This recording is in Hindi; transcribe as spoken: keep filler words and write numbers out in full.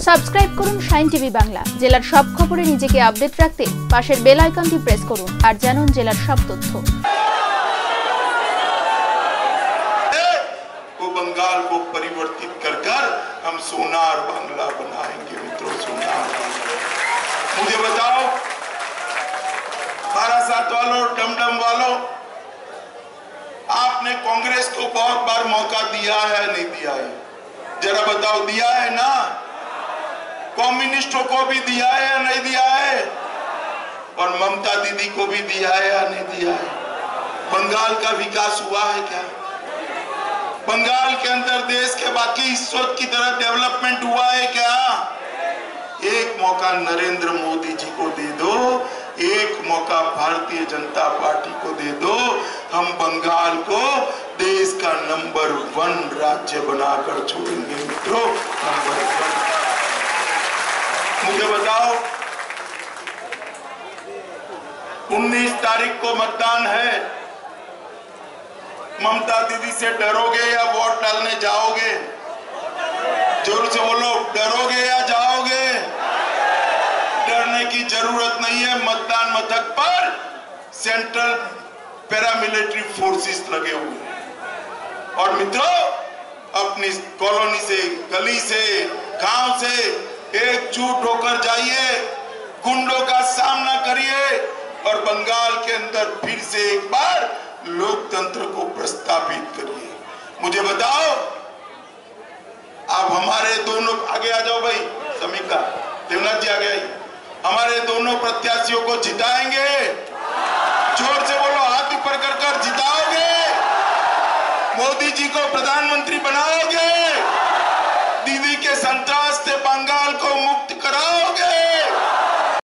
সাবস্ক্রাইব করুন শাইন টিভি বাংলা। জেলার সব খবরে নিজেকে আপডেট রাখতে পাশের বেল আইকনটি প্রেস করুন আর জানুন জেলার সব তথ্য। वो बंगाल को परिवर्तित कर कर हम सोनार बांग्ला बनाएंगे। मित्रों, सोनार मुझे बताओ, बारासात वालों, डमडम वालों, आपने कांग्रेस को बहुत बार मौका दिया है, नहीं दिया है? जरा बताओ, दिया है ना? कम्युनिस्टों को भी दिया है या नहीं दिया है? और ममता दीदी को भी दिया है या नहीं दिया है? बंगाल का विकास हुआ है क्या? बंगाल के अंदर देश के बाकी हिस्सों की तरह डेवलपमेंट हुआ है क्या? एक मौका नरेंद्र मोदी जी को दे दो, एक मौका भारतीय जनता पार्टी को दे दो, हम बंगाल को देश का नंबर वन राज्य बनाकर छोड़ेंगे। मित्रों, नंबर वन। मुझे बताओ, उन्नीस तारीख को मतदान है, ममता दीदी से डरोगे या वोट डालने जाओगे? जोर से बोलो, डरोगे या जाओगे? डरने की जरूरत नहीं है। मतदान मथक पर सेंट्रल पैरामिलिट्री फोर्सेस लगे हुए हैं। और मित्रों, अपनी कॉलोनी से, गली से, गांव से एकजुट होकर जाइए, गुंडों का सामना करिए और बंगाल के अंदर फिर से एक बार लोकतंत्र को प्रस्तावित करिए। मुझे बताओ, आप हमारे दोनों, आगे आ जाओ भाई, समीक्षा देवनाथ जी आगे आइए, हमारे दोनों प्रत्याशियों को जिताएंगे? जोर से बोलो, हाथ ऊपर कर कर जिताओगे? मोदी जी को प्रधानमंत्री बनाओगे? दीदी के संतरास से